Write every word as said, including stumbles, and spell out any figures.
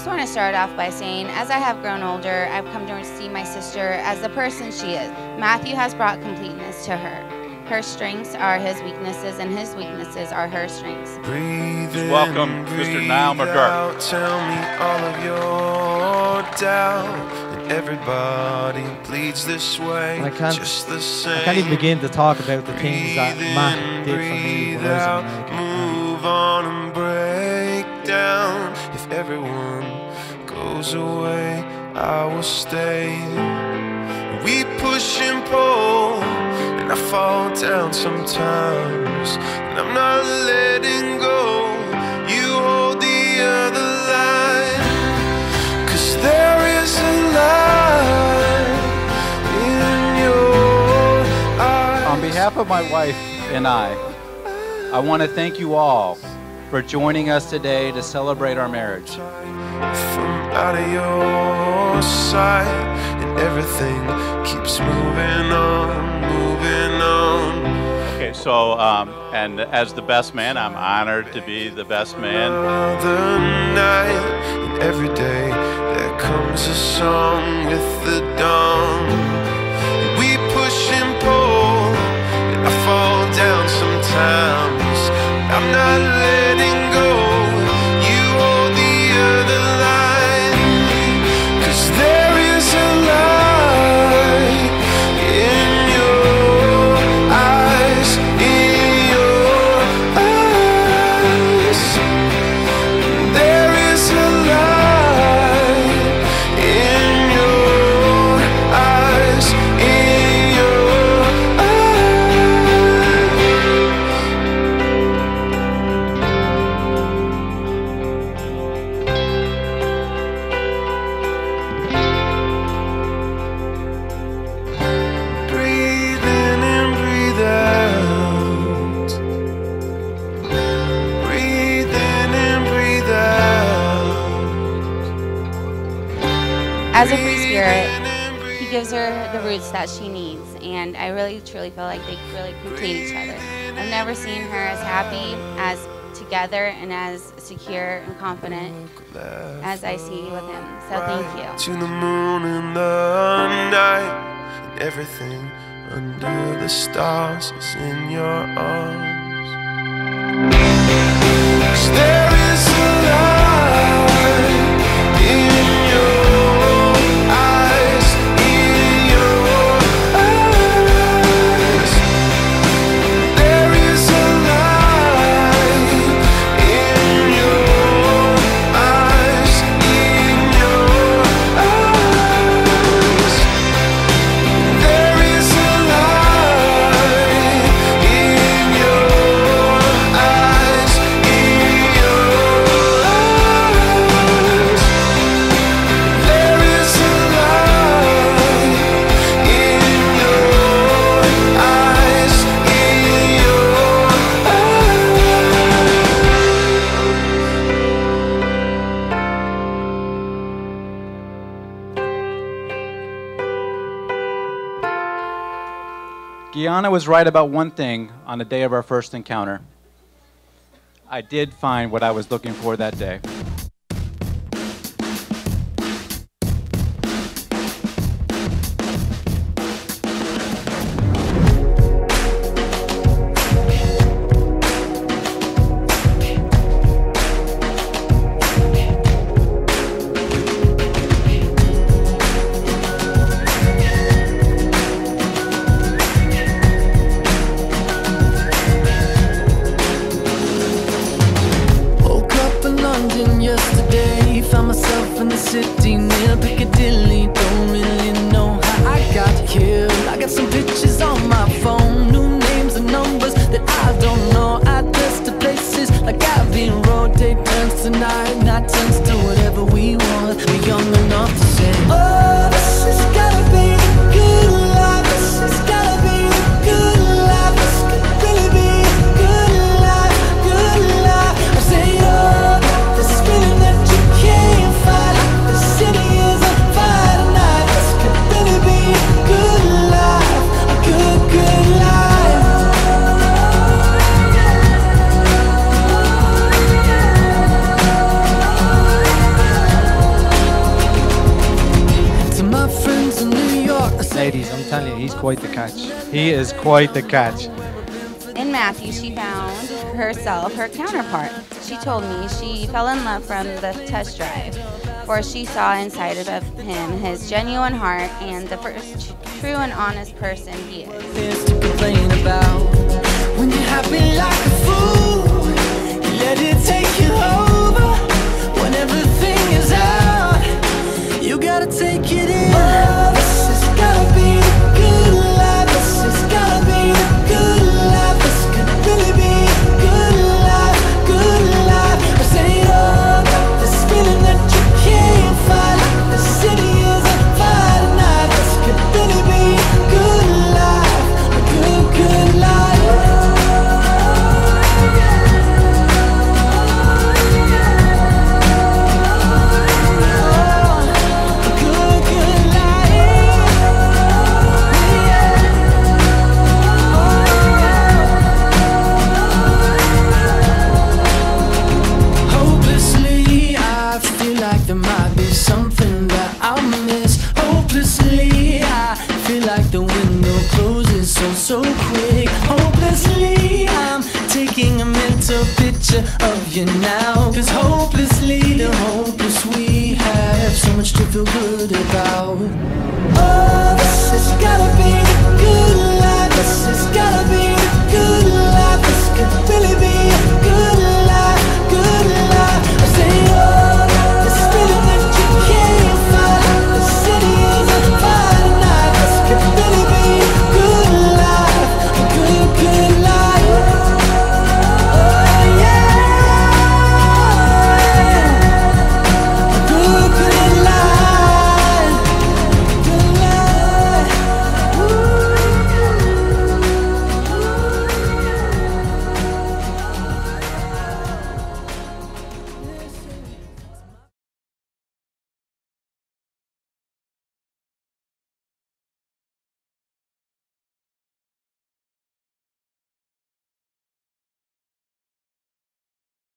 just want to start off by saying, as I have grown older, I've come to see my sister as the person she is. Matthew has brought completeness to her. Her strengths are his weaknesses, and his weaknesses are her strengths. Breathe in, welcome Mister Niall McGurk. Tell me all of your doubt. And everybody bleeds this way. I can't, just the same. I can't even begin to talk about the things that Matt did for me when I was in America. Move on and break down. If everyone goes away, I will stay. We push and pull, and I fall down sometimes, and I'm not letting go. You hold the other line, 'cause there is a light in your eyes. On behalf of my wife and I, I want to thank you all for joining us today to celebrate our marriage. From out of your sight, and everything keeps moving on, moving on. Okay, so, um, and as the best man, I'm honored to be the best man. Another night, and every day there comes a song with the dawn. We push and pull, and I fall down sometimes. I'm not letting go. You hold the other line, 'cause there is a light in your eyes, in your eyes. There is a light in your eyes, in your breathe in and breathe out. Breathe in and breathe out. As a free spirit, he gives her the roots that she needs, and I really truly feel like they really complete each other. I've never seen her as happy, as together, and as secure and confident as I see with him. So thank you. To the moon in the night, and everything under the stars is in your arms. 'Cause there is a light in your eyes, in your eyes. There is a light in your eyes, in your eyes. There is a light in your eyes, in your eyes. There is a light in your eyes, in your Gianna was right about one thing on the day of our first encounter. I did find what I was looking for that day. Woke up in London yesterday, found myself in the city near Piccadilly. Don't really know how I got here. I got some pictures on my phone, new names and numbers that I don't know. Address to places like Abbey Road. Day turns to night, night turns to whatever we want. We're young enough to say, oh, this has gotta be the good life. This has gotta be the good life. This could really be the good life, good life. I say, oh, this feeling that you can't fight. The city is on fire tonight. This could really be a good life, a good, good life. telling you, he's quite the catch. He is quite the catch. In Matthew, she found herself her counterpart. She told me she fell in love from the test drive, for she saw inside of him his genuine heart and the first true and honest person he is. There's to complain about when you're happy like a fool. You let it take you over when everything is out. You gotta take it in. Oh, this has gotta be the good life. This has gotta be the good life. This could really be a good life, good life. I say, oh, got this feeling that you can't fight. The city is on fire tonight. This could really be a good life, a good, good life. There might be something that I'll miss. Hopelessly, I feel like the window closes so, so quick. Hopelessly, I'm taking a mental picture of you now. Cause hopelessly, the hopeless we have so much to feel good about.